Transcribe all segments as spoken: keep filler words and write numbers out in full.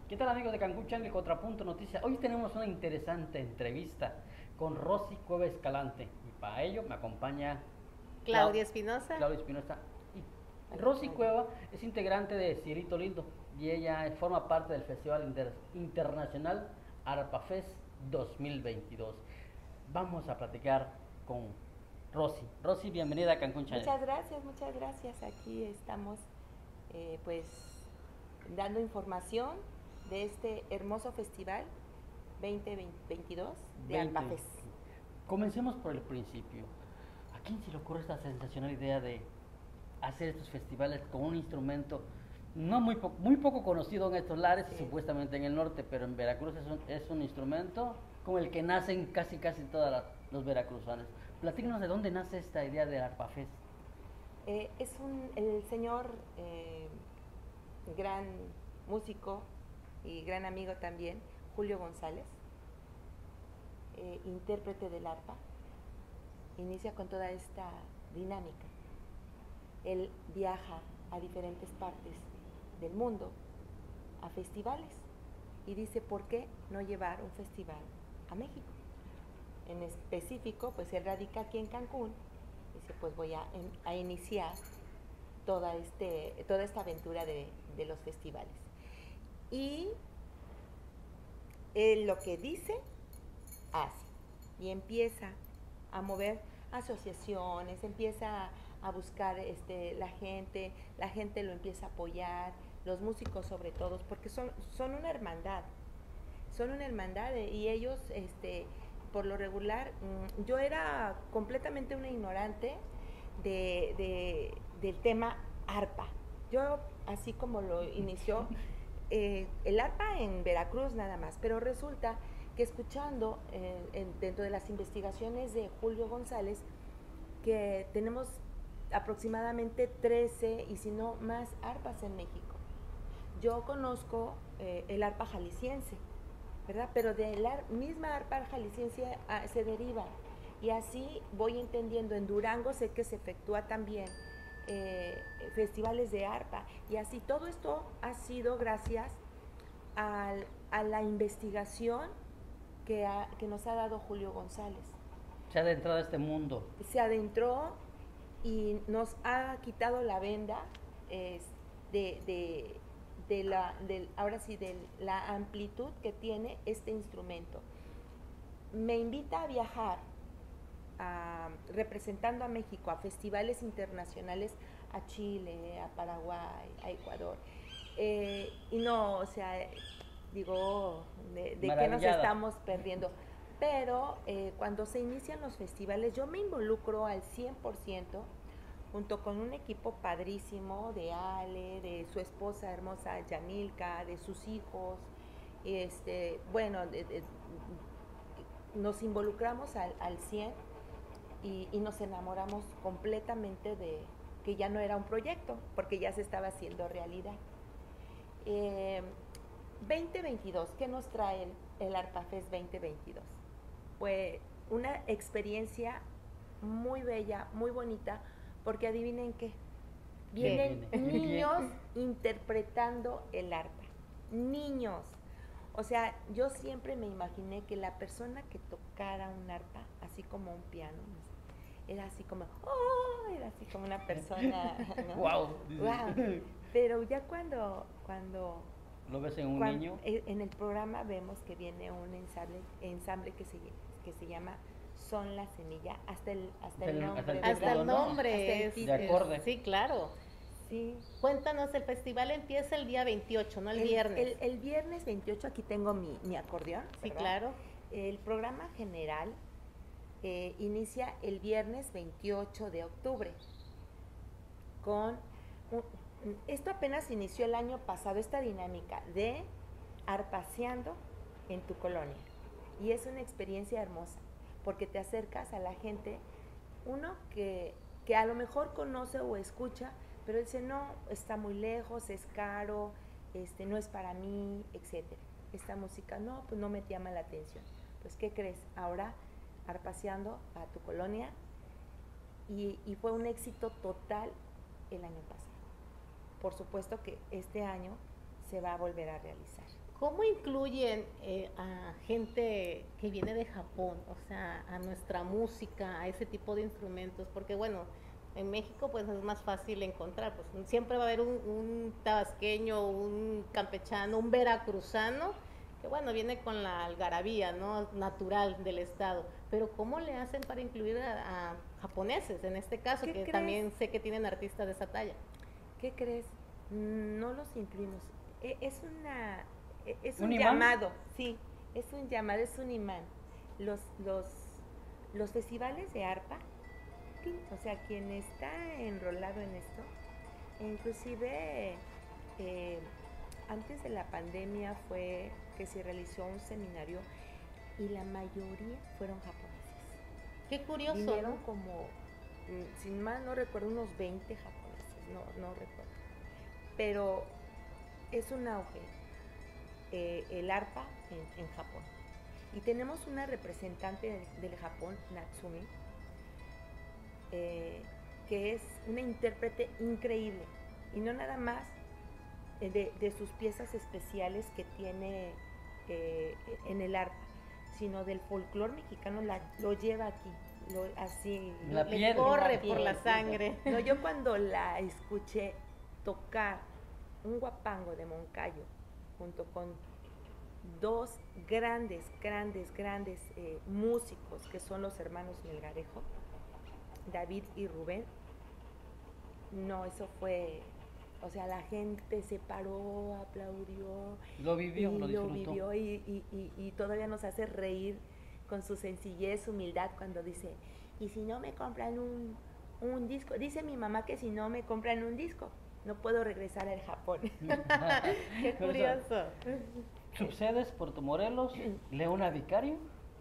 ¿Qué tal amigos de Cancún Changue Contrapunto Noticias? Hoy tenemos una interesante entrevista con Rosy Cueva Escalante y para ello me acompaña Clau- Claudia Espinosa. Claudia Espinosa. Y Rosy Cueva es integrante de Cielito Lindo y ella forma parte del Festival Inter- Internacional Arpa Fest dos mil veintidós. Vamos a platicar con Rosy. Rosy, bienvenida a Cancún Changue. Muchas gracias, muchas gracias. Aquí estamos eh, pues dando información de este hermoso festival veinte veintidós de veinte. Arpafes. Comencemos por el principio. ¿A quién se le ocurre esta sensacional idea de hacer estos festivales con un instrumento no muy, po muy poco conocido en estos lares, sí, supuestamente en el norte, pero en Veracruz es un, es un instrumento con el que nacen casi casi todos los veracruzanos? Platícanos de dónde nace esta idea de Arpafes. Eh, es un, el señor eh, gran músico y gran amigo también, Julio González, eh, intérprete del arpa, inicia con toda esta dinámica. Él viaja a diferentes partes del mundo, a festivales, y dice, ¿por qué no llevar un festival a México? En específico, pues él radica aquí en Cancún, dice, pues voy a, a iniciar toda, este, toda esta aventura de, de los festivales. Y él lo que dice, hace, y empieza a mover asociaciones, empieza a buscar este, la gente, la gente lo empieza a apoyar, los músicos sobre todo, porque son, son una hermandad, son una hermandad y ellos, este, por lo regular, yo era completamente una ignorante de, de, del tema arpa. Yo, así como lo inició, eh, el arpa en Veracruz nada más, pero resulta que escuchando eh, en, dentro de las investigaciones de Julio González, que tenemos aproximadamente trece y si no más arpas en México. Yo conozco eh, el arpa jalisciense, ¿verdad? Pero de la misma arpa jalisciense a, se deriva. Y así voy entendiendo, en Durango sé que se efectúa también eh, festivales de arpa. Y así todo esto ha sido gracias al, a la investigación que, ha, que nos ha dado Julio González. Se ha adentrado a este mundo. Se adentró y nos ha quitado la venda eh, de, de, de la, de, ahora sí, de la amplitud que tiene este instrumento. Me invita a viajar a, representando a México a festivales internacionales, a Chile, a Paraguay, a Ecuador. Eh, y no, o sea, digo, ¿de, de qué nos estamos perdiendo? Pero eh, cuando se inician los festivales, yo me involucro al cien por ciento junto con un equipo padrísimo de Ale, de su esposa hermosa Yanilka, de sus hijos. Este, bueno, de, de, nos involucramos al, al cien y, y nos enamoramos completamente de que ya no era un proyecto, porque ya se estaba haciendo realidad. Eh, veinte veintidós, ¿qué nos trae el, el Arpafest veinte veintidós? Pues una experiencia muy bella, muy bonita, porque adivinen qué, vienen ¿Qué? niños interpretando el arpa, niños. O sea, yo siempre me imaginé que la persona que tocara un arpa, así como un piano, era así como, oh, era así como una persona, ¿no? Wow. Wow. Pero ya cuando, cuando ¿Lo ves en un cuando, niño? En el programa vemos que viene un ensamble, ensamble que, se, que se llama Son la Semilla, hasta el, hasta el, el nombre. Hasta el, hasta el nombre. Hasta el es, de acorde. Sí, claro. Sí. Cuéntanos, el festival empieza el día veintiocho, no el, el viernes. El, el viernes veintiocho, aquí tengo mi, mi acordeón. Sí, ¿verdad? claro. El programa general eh, inicia el viernes veintiocho de octubre con... Un, esto apenas inició el año pasado, esta dinámica de arpaseando en tu colonia. Y es una experiencia hermosa, porque te acercas a la gente, uno que, que a lo mejor conoce o escucha, pero dice, no, está muy lejos, es caro, este, no es para mí, etcétera. Esta música, no, pues no me llama la atención. Pues, ¿qué crees? Ahora, arpaseando a tu colonia, y, y fue un éxito total el año pasado. Por supuesto que este año se va a volver a realizar. ¿Cómo incluyen eh, a gente que viene de Japón, o sea, a nuestra música, a ese tipo de instrumentos? Porque bueno, en México pues es más fácil encontrar, pues siempre va a haber un, un tabasqueño, un campechano, un veracruzano, que bueno, viene con la algarabía, ¿no? Natural del estado. Pero ¿cómo le hacen para incluir a, a japoneses en este caso, que crees? también sé que tienen artistas de esa talla? ¿Qué crees? No los incluimos. E- Es una e- es un, ¿Un imán? llamado, sí, es un llamado, es un imán. Los los los festivales de arpa, sí, o sea, quien está enrolado en esto, e inclusive eh, antes de la pandemia fue que se realizó un seminario y la mayoría fueron japoneses. Qué curioso, Vinieron ¿no? como, mm, sin mal no recuerdo, unos veinte japoneses, no, no recuerdo. Pero es un auge eh, el arpa en, en Japón. Y tenemos una representante del, del Japón, Natsumi, eh, que es una intérprete increíble. Y no nada más eh, de, de sus piezas especiales que tiene eh, en el arpa, sino del folclore mexicano, la, lo lleva aquí, lo, así. La Le piel. corre La piel. por la sangre. No, yo cuando la escuché tocar un guapango de Moncayo junto con dos grandes, grandes, grandes eh, músicos que son los hermanos Melgarejo, David y Rubén, no, eso fue, o sea, la gente se paró, aplaudió, Lo vivió, y lo disfrutó. vivió y, y, y, y todavía nos hace reír con su sencillez, humildad, cuando dice, y si no me compran un, un disco, dice mi mamá que si no me compran un disco, no puedo regresar al Japón. Qué curioso. Subsedes Puerto Morelos, Leona Vicario.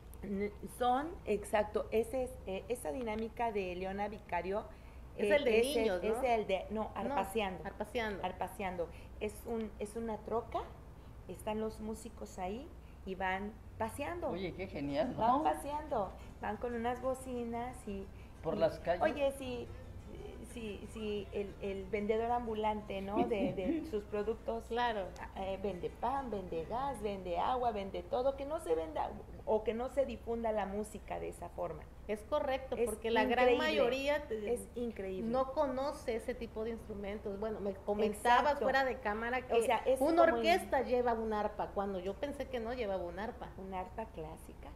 Son, exacto, ese es, eh, esa dinámica de Leona Vicario. Es eh, el de niños, el, ¿no? Es el de, no, arpaseando. No, arpaseando. Arpaseando. Es, un, es una troca, están los músicos ahí y van paseando. Oye, qué genial, ¿no? Van paseando, van con unas bocinas y... Por y, las calles. Oye, si, si, si el, el vendedor ambulante, ¿no? De, de sus productos, Claro. eh, vende pan, vende gas, vende agua, vende todo, que no se venda o que no se difunda la música de esa forma. Es correcto, Es porque la gran increíble, mayoría te- es increíble. no conoce ese tipo de instrumentos. Bueno, me comentabas Exacto. fuera de cámara que O sea, es una como orquesta lleva un arpa, cuando yo pensé que no llevaba un arpa. Una arpa clásica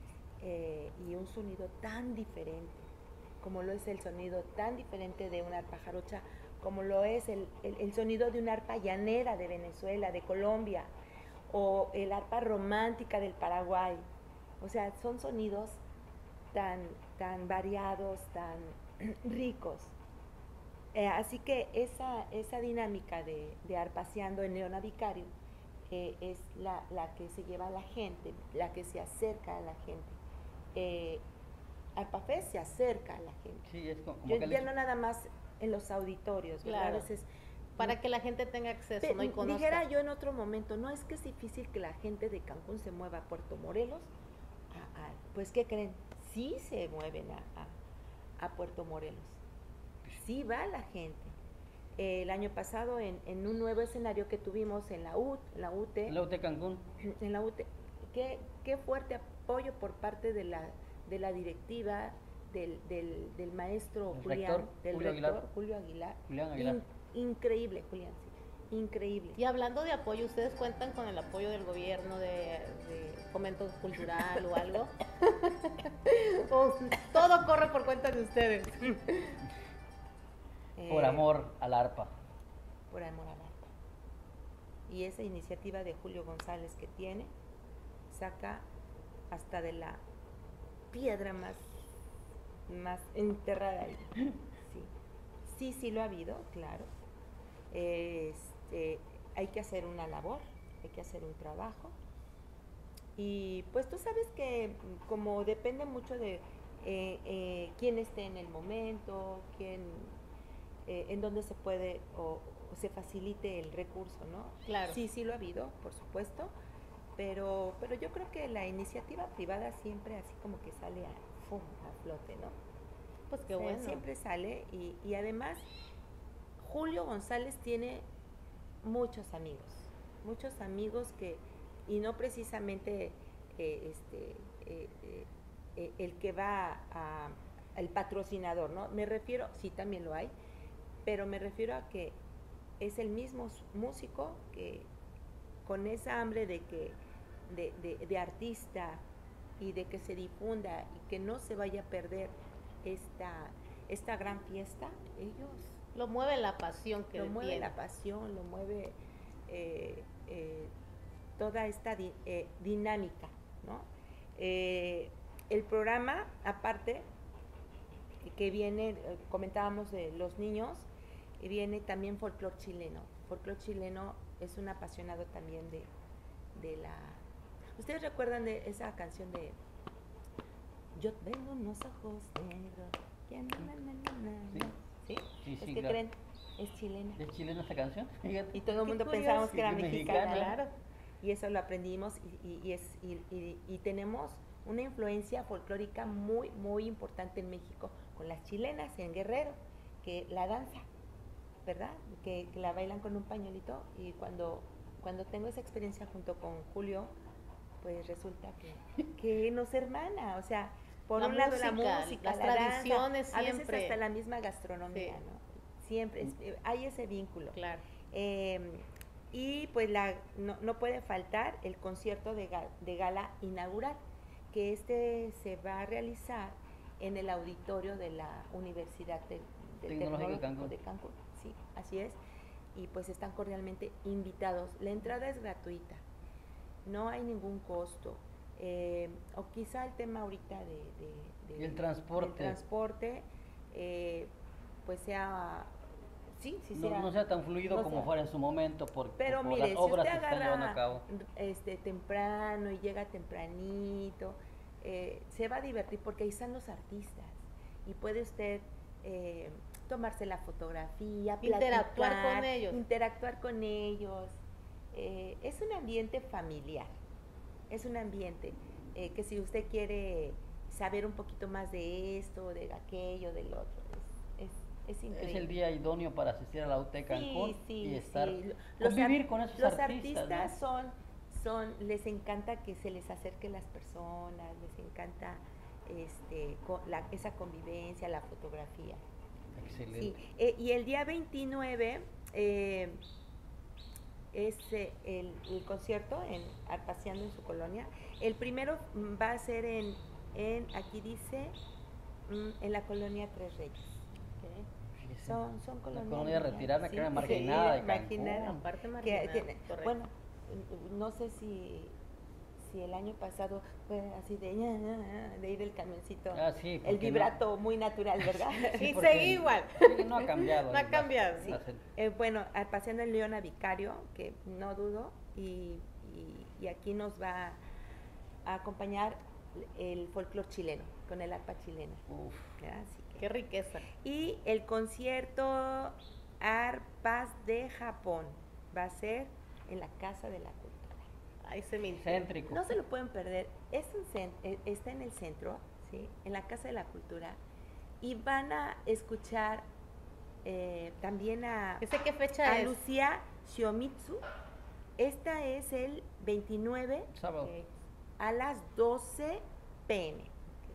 eh, y un sonido tan diferente, como lo es el sonido tan diferente de una arpa jarocha, como lo es el, el, el sonido de una arpa llanera de Venezuela, de Colombia, o el arpa romántica del Paraguay. O sea, son sonidos tan, tan variados, tan ricos. Eh, así que esa, esa dinámica de, de arpaseando en Leona Vicario eh, es la, la que se lleva a la gente, la que se acerca a la gente. Eh, Arpafest se acerca a la gente. Sí, es como, como Yo, que ya le- no nada más en los auditorios, ¿verdad? Claro. A veces, Para que la gente tenga acceso, Pe- ¿no? Y conozca. dijera yo en otro momento, no es que es difícil que la gente de Cancún se mueva a Puerto Morelos, a- a- pues ¿qué creen? Sí se mueven a, a- a Puerto Morelos, sí va la gente. Eh, el año pasado en, en un nuevo escenario que tuvimos en la U, la U T, la U T Cancún. en la U T, qué, qué fuerte apoyo por parte de la, de la directiva, del, del, del maestro El Julián, rector, del Julio rector Aguilar. Julio Aguilar. Julián Aguilar. In- increíble, Julián, sí, increíble. Y hablando de apoyo, ¿ustedes cuentan con el apoyo del gobierno, de, de fomento cultural o algo? ¿O todo corre por cuenta de ustedes? Por Eh, amor al arpa. Por amor al arte. Y esa iniciativa de Julio González que tiene, saca hasta de la piedra más, más enterrada ahí. Sí, sí, sí lo ha habido, claro. Este, hay que hacer una labor, hay que hacer un trabajo. Y pues tú sabes que mm, como depende mucho de eh, eh, quién esté en el momento, quién, eh, en dónde se puede o, o se facilite el recurso, ¿no? Claro. Sí, sí lo ha habido, por supuesto, pero, pero yo creo que la iniciativa privada siempre así como que sale a, ¡fum!, a flote, ¿no? Pues qué O sea, bueno. siempre sale y, y además Julio González tiene muchos amigos, muchos amigos que, y no precisamente eh, este, eh, eh, eh, el que va a, el patrocinador, ¿no? Me refiero, sí también lo hay, pero me refiero a que es el mismo músico que con esa hambre de que de, de, de artista y de que se difunda y que no se vaya a perder esta, esta gran fiesta, ellos lo mueve la pasión que lo mueve tiene. la pasión, lo mueve eh, eh, toda esta di, eh, dinámica, ¿no? Eh, el programa, aparte, que viene, eh, comentábamos de los niños, y viene también folclor chileno. Folclor chileno es un apasionado también de, de la... ¿Ustedes recuerdan de esa canción de Yo tengo unos ojos negros? Que na, na, na, na, na? ¿Sí? Sí, sí, ¿Es sí, que claro. creen? Es chilena. ¿Es chilena esta canción? Fíjate. Y todo el Qué mundo curioso. pensábamos que era Sí, mexicana, mexicana. claro. Y eso lo aprendimos y, y, y es, y, y, y tenemos una influencia folclórica muy, muy importante en México con las chilenas en Guerrero, que la danza, ¿verdad? Que, que la bailan con un pañuelito y cuando, cuando tengo esa experiencia junto con Julio, pues resulta que, que nos hermana, o sea, por La un lado la música, música, las la danza, tradiciones a veces siempre. hasta la misma gastronomía, Sí. ¿no? Siempre es- eh, hay ese vínculo. Claro. Eh, y pues la, no, no puede faltar el concierto de, ga- de gala inaugural, que este se va a realizar en el auditorio de la Universidad de, del Tecnológico de Tecnológico Cancún. de Cancún. Sí, así es. Y pues están cordialmente invitados. La entrada es gratuita, no hay ningún costo. Eh, o quizá el tema ahorita de, de- de- Y el transporte. del transporte, eh, pues sea, sí, sí No, sea, no sea tan fluido no como sea. fuera en su momento por, Pero por mire, las si obras usted que se están llevando a agarra cabo. este, temprano y llega tempranito, eh, se va a divertir porque ahí están los artistas y puede usted eh, tomarse la fotografía, Interactuar platicar, con ellos. interactuar con ellos. Eh, es un ambiente familiar, es un ambiente eh, que si usted quiere saber un poquito más de esto, de aquello, del otro, es, es, es increíble. Es el día idóneo para asistir a la U T Cancún Sí, sí, y estar, sí. Los convivir ar- con esos los artistas. artistas ¿no? son, son, les encanta que se les acerque las personas, les encanta este, co- la- esa convivencia, la fotografía. Excelente. Sí, eh, y el día veintinueve eh, es eh, el, el concierto en Arpaseando en su colonia. El primero mm, va a ser en, en aquí dice, mm, en la colonia Tres Reyes. ¿ok? Fíjese, Son, son la colonias. colonia retirada, que era sí, marginada de marginada. Cancún. Aparte Que marginada, tiene- correcto. bueno, no sé si, si el año pasado fue así de, de ir el camioncito, Ah, sí, el porque vibrato muy natural, ¿verdad? Sí, porque seguí igual. sí, no ha cambiado. No ha la- cambiado, la- sí. Eh, bueno, al paseando el León a Vicario, que no dudo, y, y- y aquí nos va a acompañar el folclor chileno, con el arpa chilena. Uf, ¿verdad? Así que- Qué riqueza. Y el concierto Arpas de Japón va a ser en la Casa de la Cultura. Ahí se me céntrico. No se lo pueden perder, es un cen- eh, está en el centro, ¿sí? En la Casa de la Cultura, y van a escuchar eh, también a, ¿Ese qué fecha a es? Lucía Shiomitsu. Esta es el veintinueve Sábado. Ok. a las doce pe eme.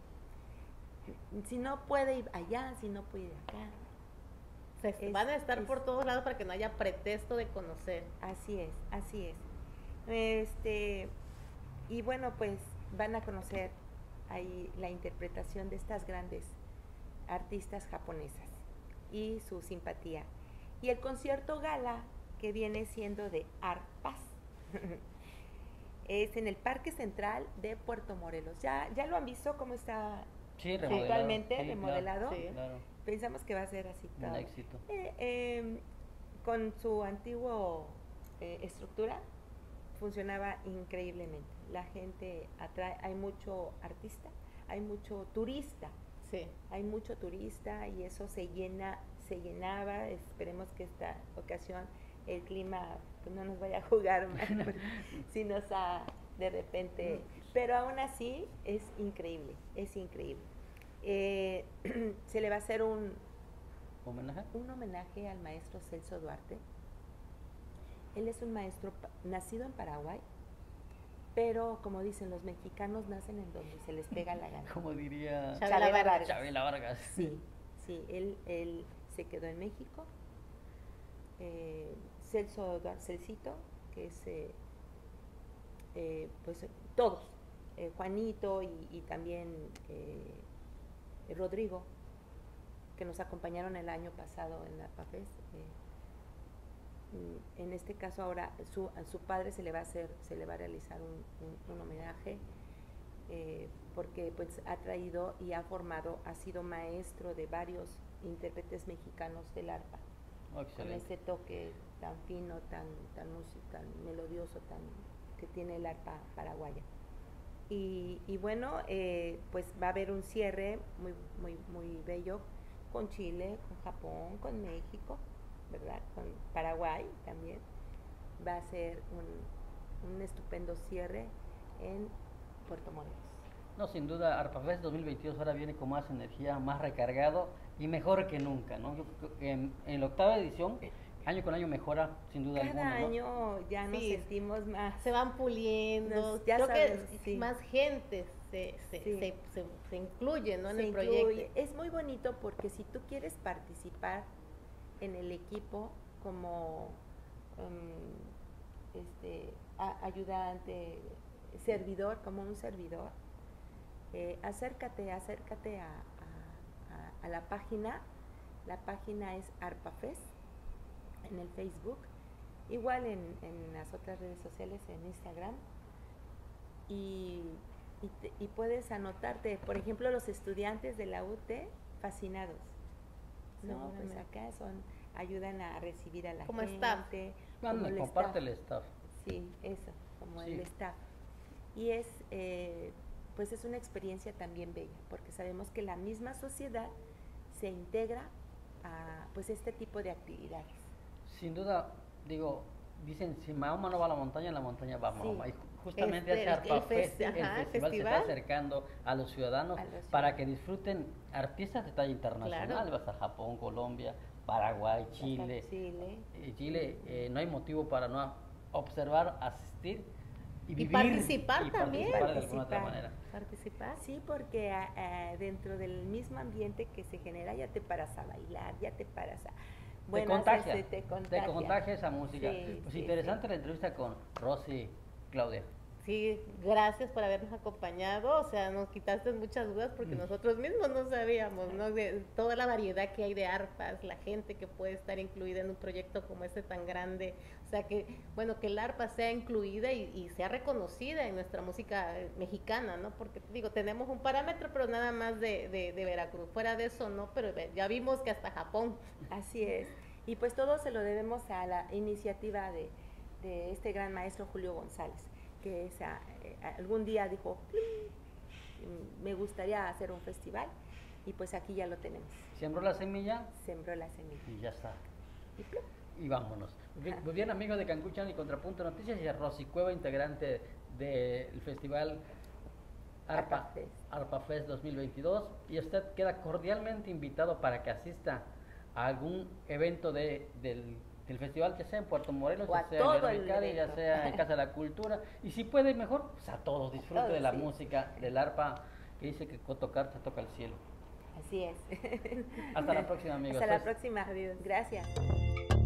Si no puede ir allá, si no puede ir acá. Se Es- van a estar es- por todos lados para que no haya pretexto de conocer. Así es, así es. Este, y bueno, pues van a conocer ahí la interpretación de estas grandes artistas japonesas y su simpatía. Y el concierto gala, que viene siendo de arpas, es en el Parque Central de Puerto Morelos. ¿Ya, ya lo han visto cómo está Sí, remodelado. actualmente sí, remodelado? Sí. Claro, claro. Pensamos que va a ser así Un todo. éxito. Eh, eh, con su antiguo eh, estructura funcionaba increíblemente. La gente atrae, hay mucho artista, hay mucho turista, Sí. hay mucho turista y eso se llena, se llenaba. Esperemos que esta ocasión el clima pues, no nos vaya a jugar mal, si nos ha de repente, pero aún así es increíble, es increíble. Eh, se le va a hacer un, ¿Homenaje? un homenaje al maestro Celso Duarte. Él es un maestro pa- nacido en Paraguay, pero como dicen, los mexicanos nacen en donde se les pega la gana. Como diría Chabela Chabela Vargas. Vargas. Chabela Vargas. Sí, sí, él, él se quedó en México. Eh, Celso Garcelcito, que es, eh, eh, pues todos, eh, Juanito y, y también eh, Rodrigo, que nos acompañaron el año pasado en la ARPAFES. Eh, mm, en este caso ahora su, a su padre se le va a hacer, se le va a realizar un, un, un homenaje, eh, porque pues ha traído y ha formado, ha sido maestro de varios intérpretes mexicanos del arpa, Oh, con excelente. ese toque tan fino, tan, tan músico, tan melodioso, tan que tiene el arpa paraguaya. Y, y bueno, eh, pues va a haber un cierre muy, muy, muy bello con Chile, con Japón, con México, ¿verdad? Con Paraguay también. Va a ser un, un estupendo cierre en Puerto Morelos. No, sin duda, ARPAFES dos mil veintidós ahora viene con más energía, más recargado y mejor que nunca, ¿no? Yo creo que en, en la octava edición, año con año mejora, sin duda Cada alguna, ¿no? año ya nos Sí. sentimos más. Se van puliendo, Nos- ya creo sabes, que sí. más gente se, se, Sí. se, se, se incluye, ¿no? en se el incluye. proyecto. Es muy bonito porque si tú quieres participar en el equipo como um, este, a- ayudante, servidor, como un servidor, eh, acércate, acércate a, a- a- a la página. La página es ARPAFES en el Facebook, igual en, en las otras redes sociales, en Instagram. Y, y, te- y puedes anotarte, por ejemplo, los estudiantes de la U T fascinados, ¿no? Pues Seguramente. acá son, ayudan a recibir a la Como gente. staff. como Ándale, el comparte staff. el staff. Sí, eso, como Sí. el staff. Y es, eh, pues es una experiencia también bella, porque sabemos que la misma sociedad se integra a, pues, este tipo de actividades. Sin duda, digo, dicen, si Mahoma no va a la montaña, la montaña va a Sí. Mahoma. Y ju- justamente Este, ese el- el ARPAFES, festi- el ajá, el festival se está festival. acercando a los ciudadanos A los para ciudadanos. que disfruten artistas de talla internacional. Claro. Vas a Japón, Colombia, Paraguay, Chile. Chile. Eh, Chile, eh, no hay motivo para no observar, asistir y Y vivir participar y también. participar de alguna otra Participar. manera. Participar. Sí, porque ah, ah, dentro del mismo ambiente que se genera ya te paras a bailar, ya te paras a... Te bueno, contagia, hacerse- te contagia. te contagia esa música. Sí, Pues sí, interesante sí. la entrevista con Rosy, Claudia. Sí, gracias por habernos acompañado. O sea, nos quitaste muchas dudas porque Mm. nosotros mismos no sabíamos, ¿no? De toda la variedad que hay de arpas, la gente que puede estar incluida en un proyecto como este tan grande. O sea, que, bueno, que el arpa sea incluida y, y sea reconocida en nuestra música eh, mexicana, ¿no? Porque, digo, tenemos un parámetro, pero nada más de, de, de Veracruz. Fuera de eso, ¿no? Pero ve- ya vimos que hasta Japón. Así es. Y pues todo se lo debemos a la iniciativa de, de este gran maestro Julio González, que es a- eh, algún día dijo, "Mm, me gustaría hacer un festival", y pues aquí ya lo tenemos. Sembró la semilla Sembró la semilla. y ya está. Y plum. Y vámonos. Bien, Muy bien, amigos de Cancún y Contrapunto Noticias, y a Rosy Cueva, integrante del festival ARPA, ARPA Fest. ARPA Fest dos mil veintidós. Y usted queda cordialmente invitado para que asista a algún evento de, del, del festival, ya sea en Puerto Morelos, O ya a sea en todo Lerdo el Micali, ya evento. sea en Casa de la Cultura. Y si puede, mejor, pues a todos. Disfrute todos, de la sí. música del ARPA, que dice que con tocar te toca el cielo. Así es. Hasta la próxima, amigos. Hasta la Pues- próxima. Gracias.